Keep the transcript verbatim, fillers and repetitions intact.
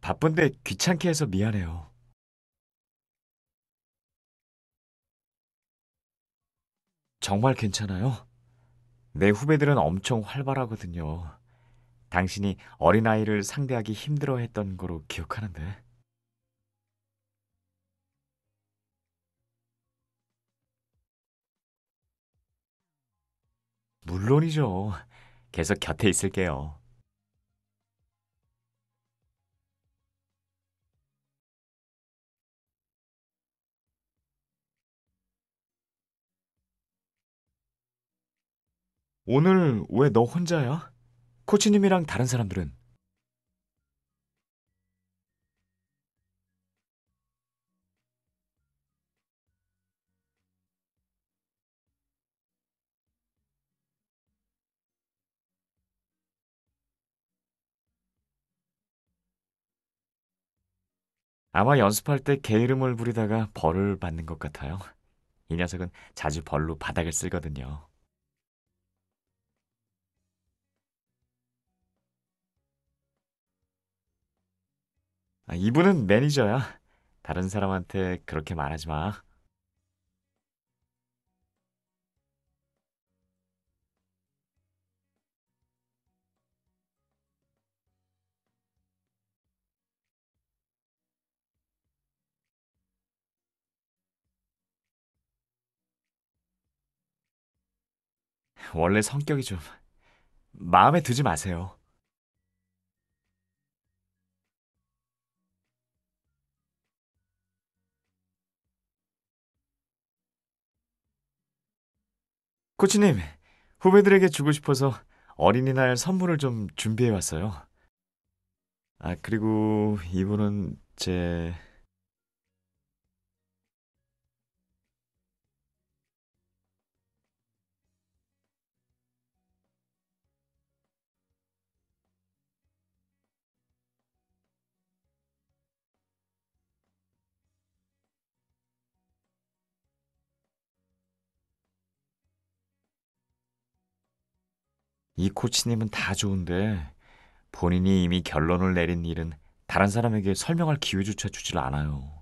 바쁜데 귀찮게 해서 미안해요. 정말 괜찮아요? 내 후배들은 엄청 활발하거든요. 당신이 어린아이를 상대하기 힘들어했던 거로 기억하는데. 물론이죠. 계속 곁에 있을게요. 오늘 왜 너 혼자야? 코치님이랑 다른 사람들은? 아마 연습할 때 게으름을 부리다가 벌을 받는 것 같아요. 이 녀석은 자주 벌로 바닥을 쓸거든요. 아, 이분은 매니저야. 다른 사람한테 그렇게 말하지 마. 원래 성격이 좀 마음에 두지 마세요. 코치님, 후배들에게 주고 싶어서 어린이날 선물을 좀 준비해 왔어요. 아, 그리고 이분은 제... 이 코치님은 다 좋은데 본인이 이미 결론을 내린 일은 다른 사람에게 설명할 기회조차 주질 않아요.